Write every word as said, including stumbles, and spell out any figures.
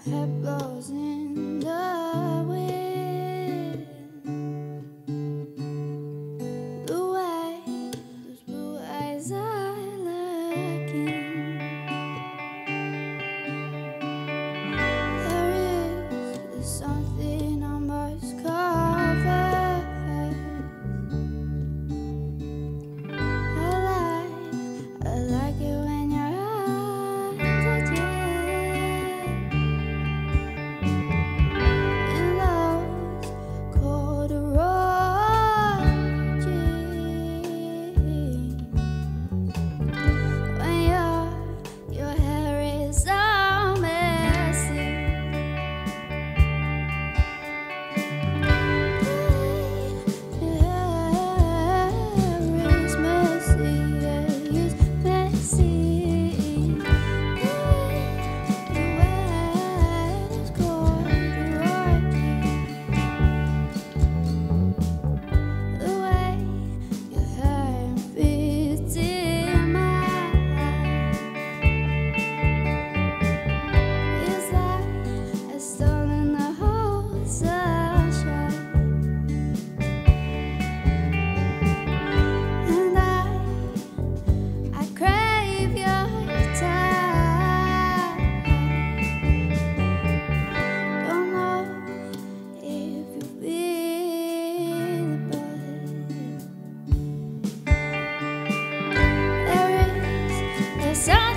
hair blows in the wind. Blue eyes, those blue eyes are looking. There is there's something I must cover. I like, I like it when your eyes are jet. In those corduroy jeans, when your your hair is all messy. Your hair is messy, yeah, it's messy. The way you wear those corduroy jeans, the way your hair fits in my eyes, it's like I've stolen the whole sunshine. And I, I crave your touch. Don't know if you feel it, but there is there's something